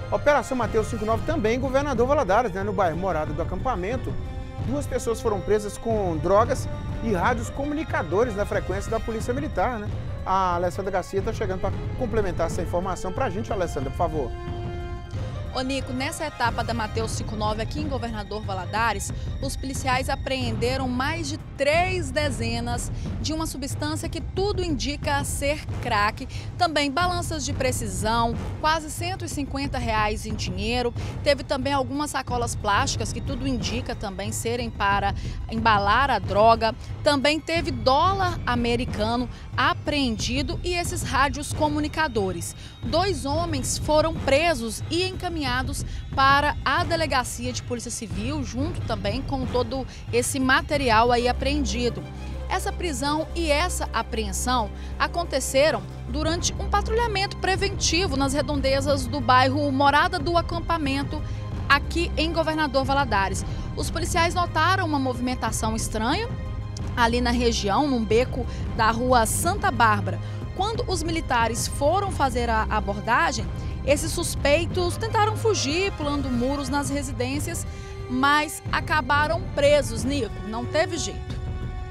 Operação Mateus 59 também em Governador Valadares, no bairro Morada do Acampamento. 2 pessoas foram presas com drogas e rádios comunicadores na frequência da Polícia Militar, A Alessandra Garcia está chegando para complementar essa informação para a gente, Alessandra, por favor. Ô Nico, nessa etapa da Mateus 59 aqui em Governador Valadares, os policiais apreenderam mais de 3 dezenas de uma substância que tudo indica ser crack, também balanças de precisão, quase R$ 150 em dinheiro, teve também algumas sacolas plásticas que tudo indica também serem para embalar a droga, também teve dólar americano apreendido e esses rádios comunicadores. 2 homens foram presos e encaminhados para a Delegacia de Polícia Civil, junto também com todo esse material aí apreendido. Essa prisão e essa apreensão aconteceram durante um patrulhamento preventivo nas redondezas do bairro Morada do Acampamento, aqui em Governador Valadares. Os policiais notaram uma movimentação estranha ali na região, num beco da rua Santa Bárbara. Quando os militares foram fazer a abordagem, esses suspeitos tentaram fugir, pulando muros nas residências, mas acabaram presos, Nico. Não teve jeito.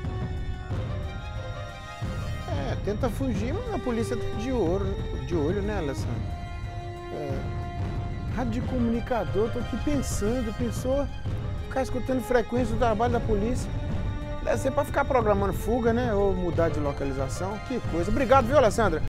Tenta fugir, mas a polícia está de olho, Alessandra? Rádio de comunicador, tô aqui pensou ficar escutando frequência do trabalho da polícia. Deve ser para ficar programando fuga, ou mudar de localização. Que coisa. Obrigado, viu, Alessandra?